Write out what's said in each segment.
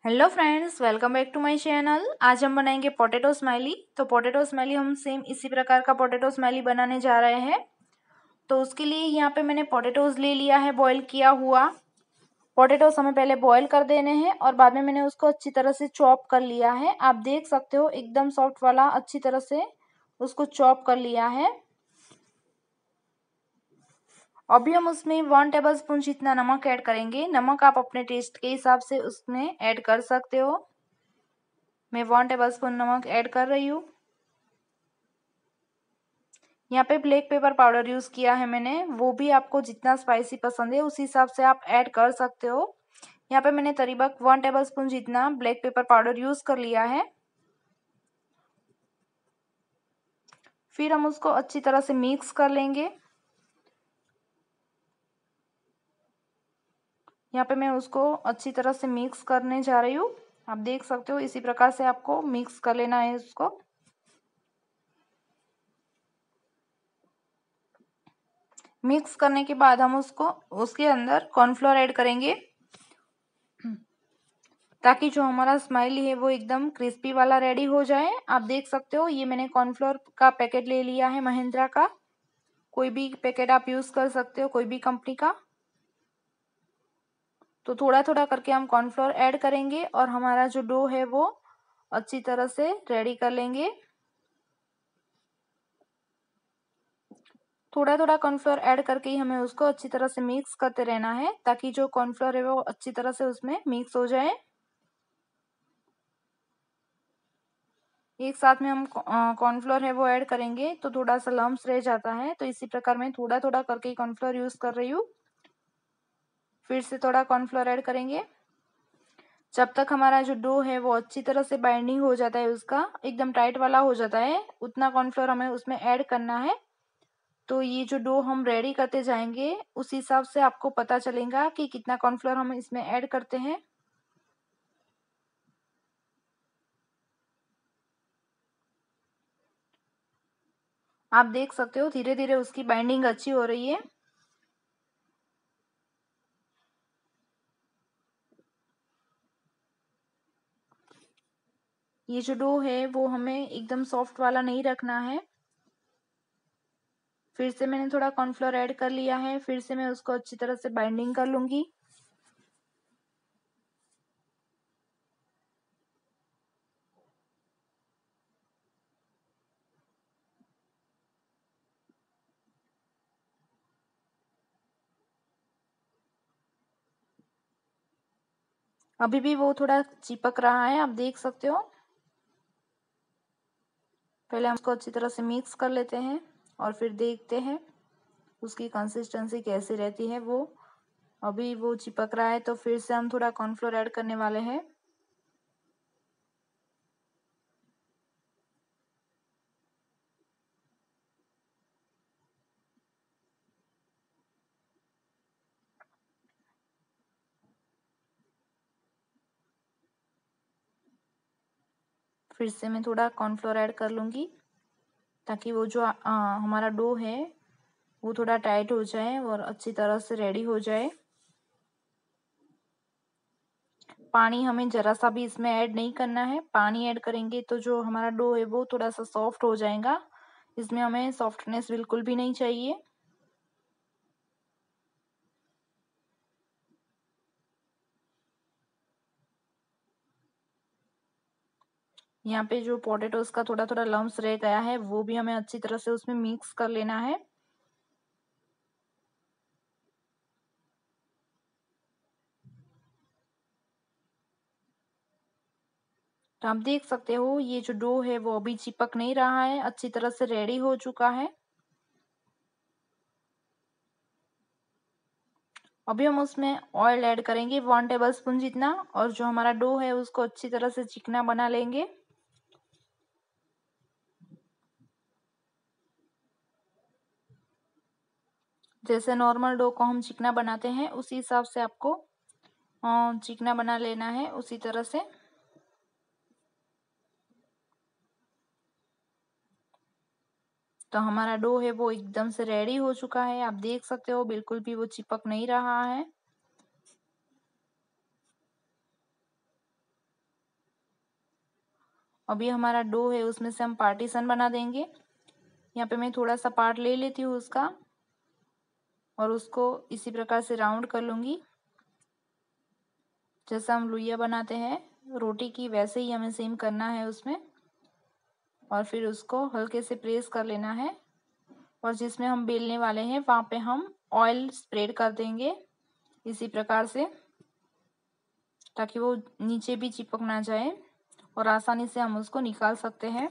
Hello friends, welcome back to my channel. आज हम बनाएंगे पोटैटो स्माइली। तो पोटैटो स्माइली हम सेम इसी प्रकार का पोटैटो स्माइली बनाने जा रहे हैं। तो उसके लिए यहाँ पे मैंने पोटैटोज ले लिया है बॉईल किया हुआ। पोटैटोज हमें पहले बॉईल कर देने हैं और बाद में मैंने उसको अच्छी तरह से चॉप कर लिया है। आप देख सकते हो एकदम सॉफ्ट वाला अच्छी तरह से उसको चॉप कर लिया है। अभी हम उसमें 1 टेबल स्पून जितना नमक ऐड करेंगे। नमक आप अपने टेस्ट के हिसाब से उसमें ऐड कर सकते हो। मैं 1 टेबल स्पून नमक ऐड कर रही हूँ। यहाँ पे ब्लैक पेपर पाउडर यूज किया है मैंने, वो भी आपको जितना स्पाइसी पसंद है उस हिसाब से आप ऐड कर सकते हो। यहाँ पे मैंने करीबन 1 टेबल स्पून जितना ब्लैक पेपर पाउडर यूज कर लिया है। फिर हम उसको अच्छी तरह से मिक्स कर लेंगे। यहाँ पे मैं उसको अच्छी तरह से मिक्स करने जा रही हूँ। आप देख सकते हो इसी प्रकार से आपको मिक्स कर लेना है उसको। मिक्स करने के बाद हम उसको उसके अंदर कॉर्नफ्लोर ऐड करेंगे ताकि जो हमारा स्माइली है वो एकदम क्रिस्पी वाला रेडी हो जाए। आप देख सकते हो ये मैंने कॉर्नफ्लोर का पैकेट ले लिया है महिंद्रा का। कोई भी पैकेट आप यूज कर सकते हो, कोई भी कंपनी का। तो थोड़ा थोड़ा करके हम कॉर्नफ्लोर ऐड करेंगे और हमारा जो डो है वो अच्छी तरह से रेडी कर लेंगे। थोड़ा थोड़ा कॉर्नफ्लोर ऐड करके ही हमें उसको अच्छी तरह से मिक्स करते रहना है ताकि जो कॉर्नफ्लोर है वो अच्छी तरह से उसमें मिक्स हो जाए। एक साथ में हम कॉर्नफ्लोर है वो ऐड करेंगे तो थोड़ा सा लम्स रह जाता है, तो इसी प्रकार मैं थोड़ा थोड़ा करके कॉर्नफ्लोर यूज कर रही हूँ। फिर से थोड़ा कॉर्नफ्लोर ऐड करेंगे। जब तक हमारा जो डो है वो अच्छी तरह से बाइंडिंग हो जाता है, उसका एकदम टाइट वाला हो जाता है, उतना कॉर्नफ्लोर हमें उसमें ऐड करना है। तो ये जो डो हम रेडी करते जाएंगे उस हिसाब से आपको पता चलेगा कि कितना कॉर्नफ्लोर हम इसमें ऐड करते हैं। आप देख सकते हो धीरे धीरे उसकी बाइंडिंग अच्छी हो रही है। ये जो डो है वो हमें एकदम सॉफ्ट वाला नहीं रखना है। फिर से मैंने थोड़ा कॉर्नफ्लोर ऐड कर लिया है। फिर से मैं उसको अच्छी तरह से बाइंडिंग कर लूंगी। अभी भी वो थोड़ा चिपक रहा है, आप देख सकते हो। पहले हम उसको अच्छी तरह से मिक्स कर लेते हैं और फिर देखते हैं उसकी कंसिस्टेंसी कैसी रहती है। वो अभी वो चिपक रहा है तो फिर से हम थोड़ा कॉर्नफ्लोर ऐड करने वाले हैं। फिर से मैं थोड़ा कॉर्नफ्लोर ऐड कर लूंगी ताकि वो जो हमारा डो है वो थोड़ा टाइट हो जाए और अच्छी तरह से रेडी हो जाए। पानी हमें जरा सा भी इसमें ऐड नहीं करना है। पानी ऐड करेंगे तो जो हमारा डो है वो थोड़ा सा सॉफ्ट हो जाएगा। इसमें हमें सॉफ्टनेस बिल्कुल भी नहीं चाहिए। यहाँ पे जो पोटैटोज का थोड़ा थोड़ा लम्स रह गया है वो भी हमें अच्छी तरह से उसमें मिक्स कर लेना है। तो आप देख सकते हो ये जो डो है वो अभी चिपक नहीं रहा है, अच्छी तरह से रेडी हो चुका है। अभी हम उसमें ऑयल ऐड करेंगे 1 टेबल स्पून जितना, और जो हमारा डो है उसको अच्छी तरह से चिकना बना लेंगे। जैसे नॉर्मल डो को हम चिकना बनाते हैं उसी हिसाब से आपको चिकना बना लेना है, उसी तरह से। तो हमारा डो है वो एकदम से रेडी हो चुका है, आप देख सकते हो बिल्कुल भी वो चिपक नहीं रहा है। अभी हमारा डो है उसमें से हम पार्टीशन बना देंगे। यहाँ पे मैं थोड़ा सा पार्ट ले लेती हूँ उसका और उसको इसी प्रकार से राउंड कर लूँगी। जैसा हम लुइया बनाते हैं रोटी की वैसे ही हमें सेम करना है उसमें, और फिर उसको हल्के से प्रेस कर लेना है। और जिसमें हम बेलने वाले हैं वहाँ पे हम ऑयल स्प्रेड कर देंगे इसी प्रकार से, ताकि वो नीचे भी चिपक ना जाए और आसानी से हम उसको निकाल सकते हैं।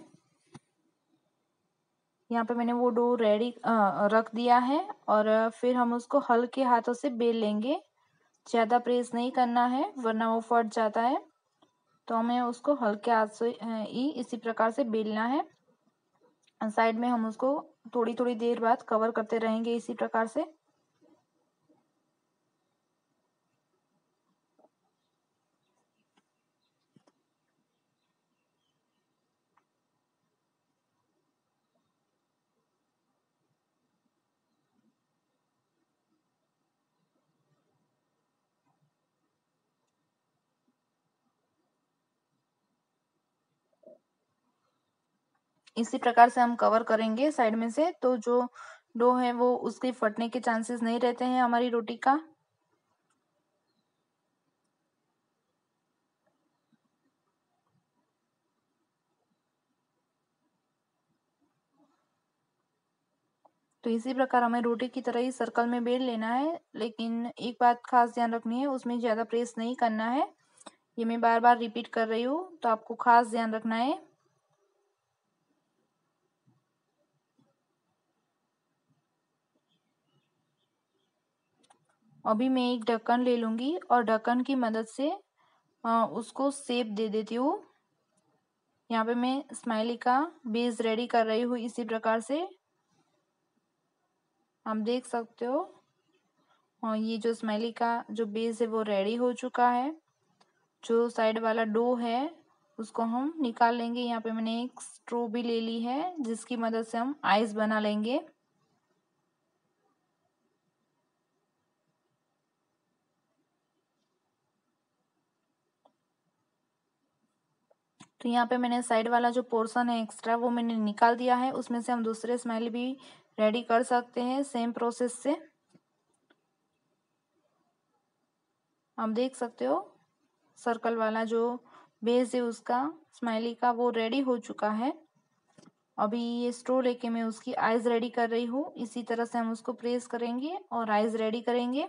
यहाँ पे मैंने वो डो रेडी रख दिया है और फिर हम उसको हल्के हाथों से बेल लेंगे। ज़्यादा प्रेस नहीं करना है वरना वो फट जाता है, तो हमें उसको हल्के हाथ से ही इसी प्रकार से बेलना है। साइड में हम उसको थोड़ी थोड़ी देर बाद कवर करते रहेंगे इसी प्रकार से। इसी प्रकार से हम कवर करेंगे साइड में से, तो जो डो है वो उसके फटने के चांसेस नहीं रहते हैं हमारी रोटी का। तो इसी प्रकार हमें रोटी की तरह ही सर्कल में बेल लेना है, लेकिन एक बात खास ध्यान रखनी है, उसमें ज़्यादा प्रेस नहीं करना है। ये मैं बार बार रिपीट कर रही हूँ, तो आपको खास ध्यान रखना है। अभी मैं एक ढक्कन ले लूँगी और ढक्कन की मदद से उसको शेप दे देती हूँ। यहाँ पे मैं स्माइली का बेस रेडी कर रही हूँ इसी प्रकार से, आप देख सकते हो। और ये जो स्माइली का जो बेस है वो रेडी हो चुका है। जो साइड वाला डो है उसको हम निकाल लेंगे। यहाँ पे मैंने एक स्ट्रो भी ले ली है जिसकी मदद से हम आइस बना लेंगे। तो यहाँ पे मैंने साइड वाला जो पोर्शन है एक्स्ट्रा वो मैंने निकाल दिया है, उसमें से हम दूसरे स्माइली भी रेडी कर सकते हैं सेम प्रोसेस से। आप देख सकते हो सर्कल वाला जो बेस है उसका स्माइली का वो रेडी हो चुका है। अभी ये स्ट्रो लेके मैं उसकी आइज रेडी कर रही हूँ। इसी तरह से हम उसको प्रेस करेंगे और आइज रेडी करेंगे।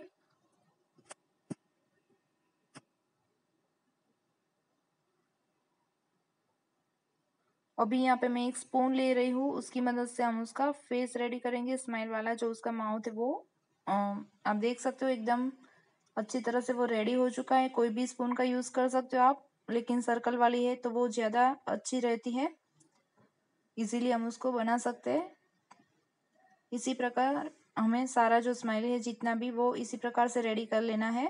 अभी यहाँ पे मैं एक स्पून ले रही हूँ, उसकी मदद से हम उसका फेस रेडी करेंगे। स्माइल वाला जो उसका माउथ है वो आप देख सकते हो एकदम अच्छी तरह से वो रेडी हो चुका है। कोई भी स्पून का यूज कर सकते हो आप, लेकिन सर्कल वाली है तो वो ज्यादा अच्छी रहती है, इजीली हम उसको बना सकते हैं। इसी प्रकार हमें सारा जो स्माइली है जितना भी वो इसी प्रकार से रेडी कर लेना है।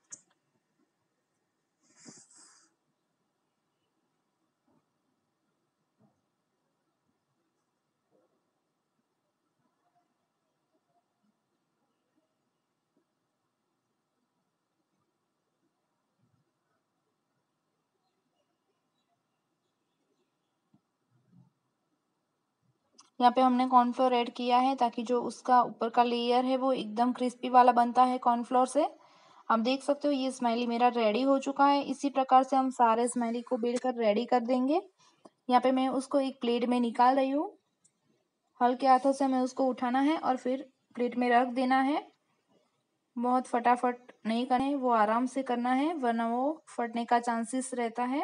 यहाँ पे हमने कॉर्नफ्लोर ऐड किया है ताकि जो उसका ऊपर का लेयर है वो एकदम क्रिस्पी वाला बनता है कॉर्नफ्लोर से। आप देख सकते हो ये स्माइली मेरा रेडी हो चुका है। इसी प्रकार से हम सारे स्माइली को बेल कर रेडी कर देंगे। यहाँ पे मैं उसको एक प्लेट में निकाल रही हूँ। हल्के हाथों से हमें उसको उठाना है और फिर प्लेट में रख देना है। बहुत फटाफट नहीं करना है, वो आराम से करना है वरना वो फटने का चांसेस रहता है।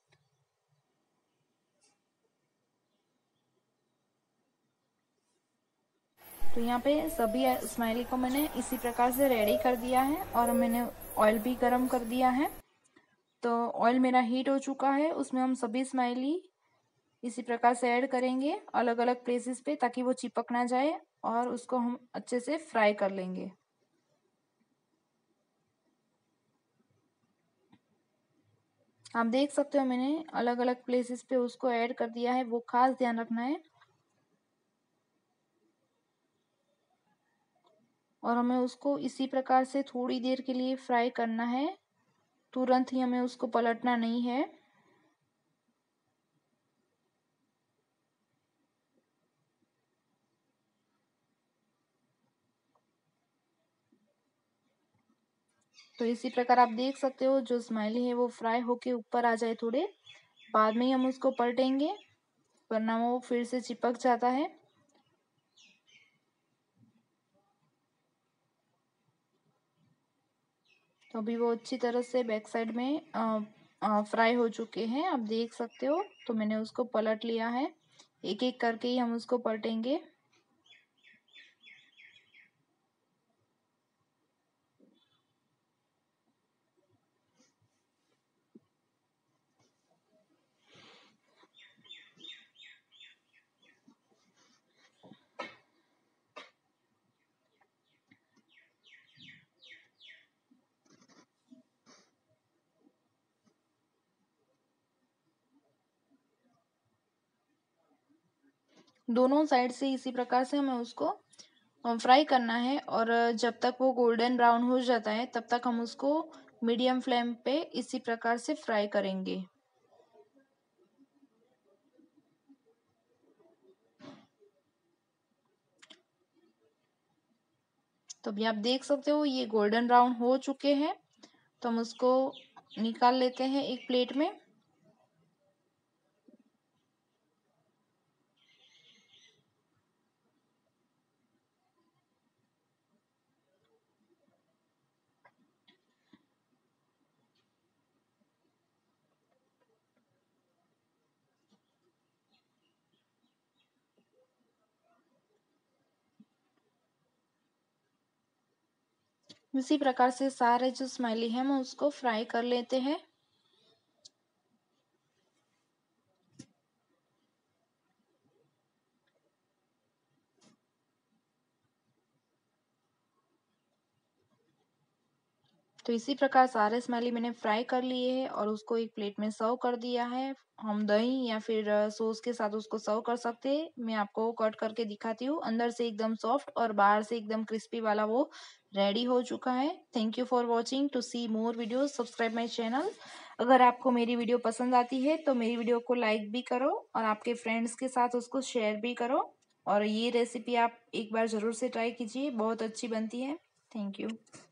तो यहाँ पे सभी स्माइली को मैंने इसी प्रकार से रेडी कर दिया है और मैंने ऑयल भी गरम कर दिया है। तो ऑयल मेरा हीट हो चुका है, उसमें हम सभी स्माइली इसी प्रकार से ऐड करेंगे अलग अलग प्लेसेस पे ताकि वो चिपक ना जाए, और उसको हम अच्छे से फ्राई कर लेंगे। आप देख सकते हो मैंने अलग अलग प्लेसेस पे उसको ऐड कर दिया है, वो खास ध्यान रखना है। और हमें उसको इसी प्रकार से थोड़ी देर के लिए फ्राई करना है, तुरंत ही हमें उसको पलटना नहीं है। तो इसी प्रकार आप देख सकते हो जो स्माइली है वो फ्राई होके ऊपर आ जाए थोड़े बाद में ही हम उसको पलटेंगे, वरना वो फिर से चिपक जाता है। तो अभी वो अच्छी तरह से बैक साइड में फ्राई हो चुके हैं, आप देख सकते हो। तो मैंने उसको पलट लिया है, एक एक करके ही हम उसको पलटेंगे। दोनों साइड से इसी प्रकार से हमें उसको फ्राई करना है, और जब तक वो गोल्डन ब्राउन हो जाता है तब तक हम उसको मीडियम फ्लेम पे इसी प्रकार से फ्राई करेंगे। तो अभी आप देख सकते हो ये गोल्डन ब्राउन हो चुके हैं, तो हम उसको निकाल लेते हैं एक प्लेट में। इसी प्रकार से सारे जो स्माइली है हम उसको फ्राई कर लेते हैं। तो इसी प्रकार सारे स्माइली मैंने फ्राई कर लिए हैं और उसको एक प्लेट में सर्व कर दिया है। हम दही या फिर सॉस के साथ उसको सर्व कर सकते हैं। मैं आपको कट करके दिखाती हूँ, अंदर से एकदम सॉफ्ट और बाहर से एकदम क्रिस्पी वाला वो रेडी हो चुका है। Thank you for watching. To see more videos subscribe my channel. अगर आपको मेरी वीडियो पसंद आती है तो मेरी वीडियो को लाइक भी करो और आपके फ्रेंड्स के साथ उसको शेयर भी करो। और ये रेसिपी आप एक बार ज़रूर से ट्राई कीजिए, बहुत अच्छी बनती है। Thank you.